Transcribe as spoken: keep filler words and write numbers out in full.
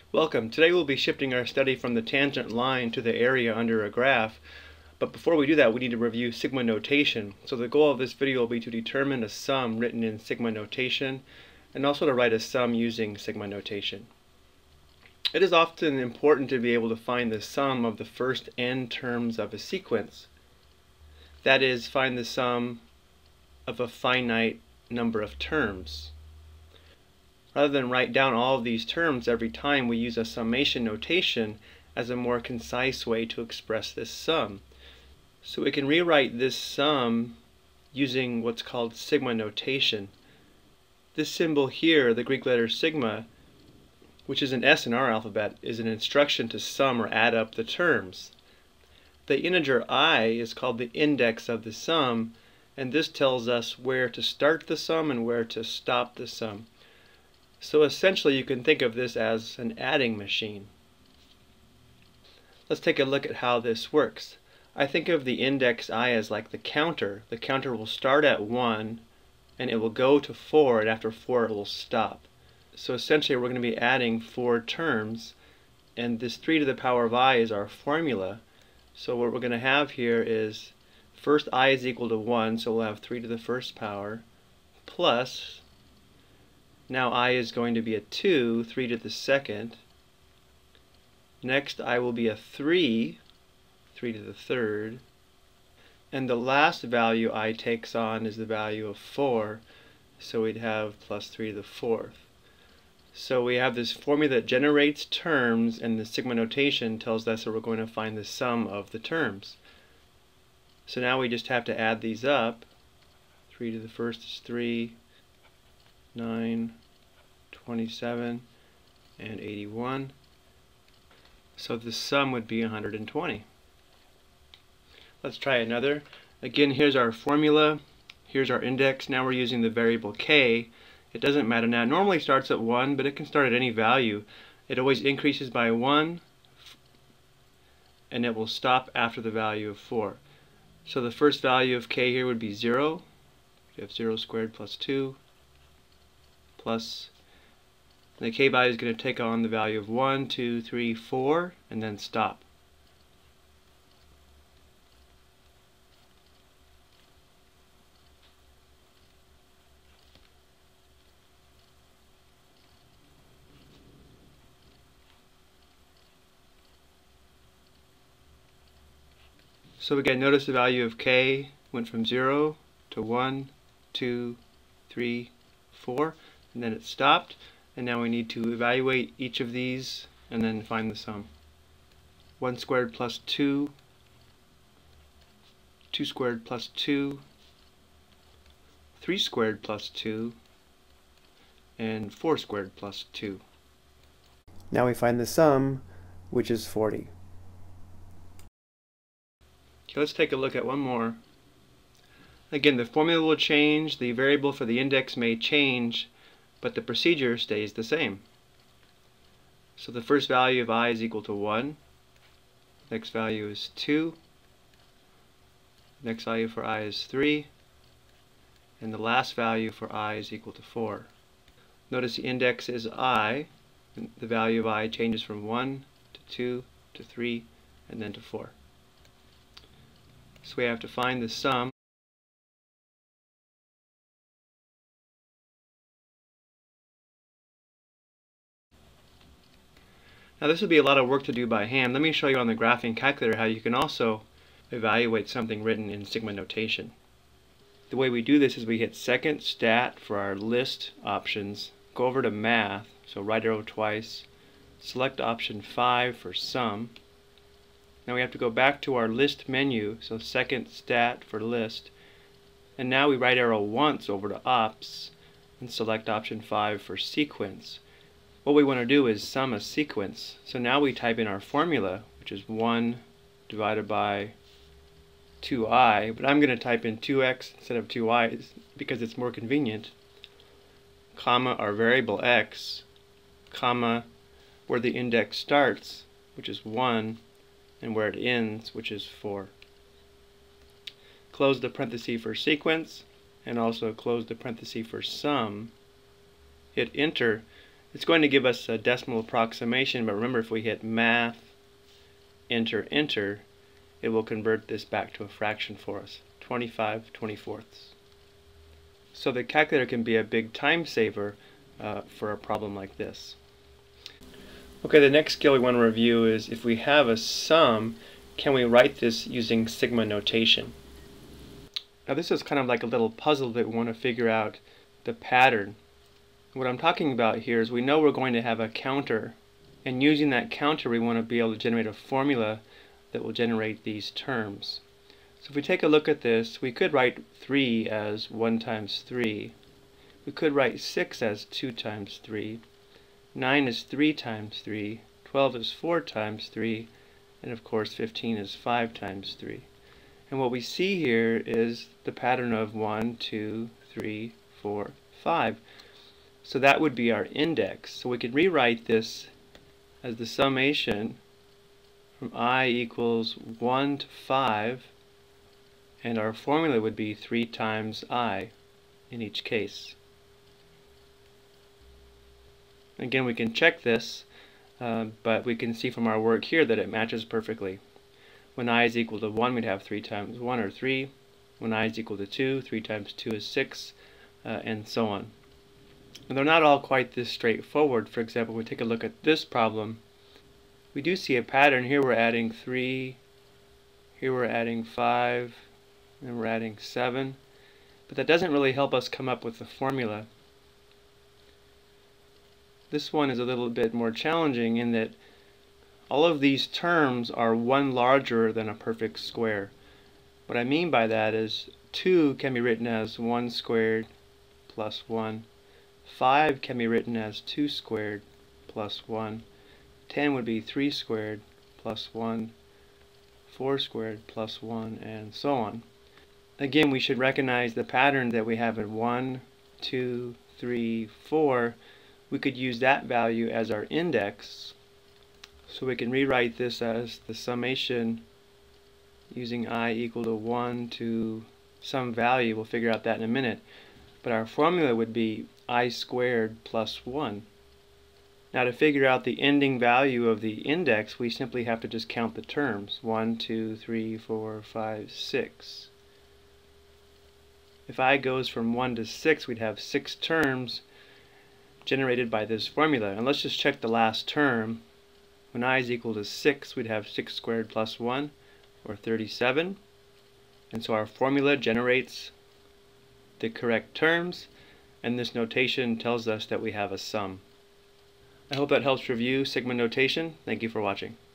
Welcome. Today we'll be shifting our study from the tangent line to the area under a graph. But before we do that, we need to review sigma notation. So the goal of this video will be to determine a sum written in sigma notation and also to write a sum using sigma notation. It is often important to be able to find the sum of the first n terms of a sequence. That is, find the sum of a finite number of terms. Rather than write down all of these terms every time, we use a summation notation as a more concise way to express this sum. So we can rewrite this sum using what's called sigma notation. This symbol here, the Greek letter sigma, which is an S in our alphabet, is an instruction to sum or add up the terms. The integer I is called the index of the sum, and this tells us where to start the sum and where to stop the sum. So essentially you can think of this as an adding machine. Let's take a look at how this works. I think of the index I as like the counter. The counter will start at one and it will go to four, and after four it will stop. So essentially we're going to be adding four terms, and this three to the power of I is our formula. So what we're going to have here is first I is equal to one, so we'll have three to the first power, plus now I is going to be a two, three to the second. Next I will be a three, three to the third. And the last value I takes on is the value of four, so we'd have plus three to the fourth. So we have this formula that generates terms, and the sigma notation tells us that we're going to find the sum of the terms. So now we just have to add these up. three to the first is three. nine, twenty-seven, and eighty-one. So the sum would be one hundred twenty. Let's try another. Again, here's our formula. Here's our index. Now we're using the variable k. It doesn't matter now. It normally starts at one, but it can start at any value. It always increases by one, and it will stop after the value of four. So the first value of k here would be zero. You have zero squared plus two. Plus the k value is going to take on the value of one, two, three, four, and then stop. So again, notice the value of k went from zero to one, two, three, four, and then it stopped. And now we need to evaluate each of these and then find the sum. one squared plus two, two squared plus two, three squared plus two, and four squared plus two. Now we find the sum, which is forty. Okay, let's take a look at one more. Again, the formula will change, the variable for the index may change, but the procedure stays the same. So the first value of I is equal to one, next value is two, next value for I is three, and the last value for I is equal to four. Notice the index is I, and the value of I changes from one to two to three and then to four. So we have to find the sum. Now this would be a lot of work to do by hand. Let me show you on the graphing calculator how you can also evaluate something written in sigma notation. The way we do this is we hit second stat for our list options, go over to math, so right arrow twice, select option five for sum. Now we have to go back to our list menu, so second stat for list, and now we right arrow once over to ops and select option five for sequence. What we want to do is sum a sequence. So now we type in our formula, which is one divided by two i, but I'm going to type in two x instead of two i because it's more convenient, comma our variable x, comma where the index starts, which is one, and where it ends, which is four. Close the parenthesis for sequence, and also close the parenthesis for sum. Hit enter. It's going to give us a decimal approximation, but remember, if we hit Math, Enter, Enter, it will convert this back to a fraction for us, twenty-five twenty-fourths. So the calculator can be a big time saver uh, for a problem like this. Okay, the next skill we want to review is if we have a sum, can we write this using sigma notation? Now this is kind of like a little puzzle that we want to figure out the pattern. What I'm talking about here is we know we're going to have a counter, and using that counter we want to be able to generate a formula that will generate these terms. So if we take a look at this, we could write three as one times three. We could write six as two times three. nine is three times three. twelve is four times three. And of course fifteen is five times three. And what we see here is the pattern of one, two, three, four, five. So that would be our index. So we could rewrite this as the summation from I equals one to five, and our formula would be three times I in each case. Again, we can check this, uh, but we can see from our work here that it matches perfectly. When I is equal to one, we'd have three times one, or three. When I is equal to two, three times two is six, uh, and so on. And they're not all quite this straightforward. For example, we take a look at this problem. We do see a pattern. Here we're adding three, here we're adding five, and we're adding seven. But that doesn't really help us come up with the formula. This one is a little bit more challenging in that all of these terms are one larger than a perfect square. What I mean by that is two can be written as one squared plus one. five can be written as two squared plus one. ten would be three squared plus one. four squared plus one, and so on. Again, we should recognize the pattern that we have in one, two, three, four. We could use that value as our index. So we can rewrite this as the summation using I equal to one to some value. We'll figure out that in a minute. But our formula would be I squared plus one. Now to figure out the ending value of the index, we simply have to just count the terms. one, two, three, four, five, six. If I goes from one to six, we'd have six terms generated by this formula. And let's just check the last term. When I is equal to six, we'd have six squared plus one, or thirty-seven. And so our formula generates the correct terms, and this notation tells us that we have a sum. I hope that helps review sigma notation. Thank you for watching.